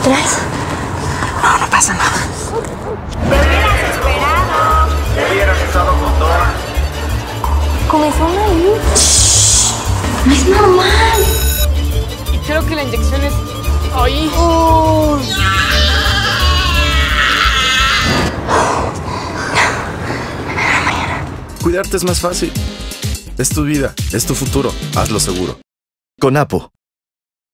atrás. No, no pasa nada. Te hubieras esperado. Hubieras usado condón. Comezón ahí. No es normal. Y creo que la inyección es ahí. Cuidarte es más fácil. Es tu vida, es tu futuro. Hazlo seguro. Con Apo.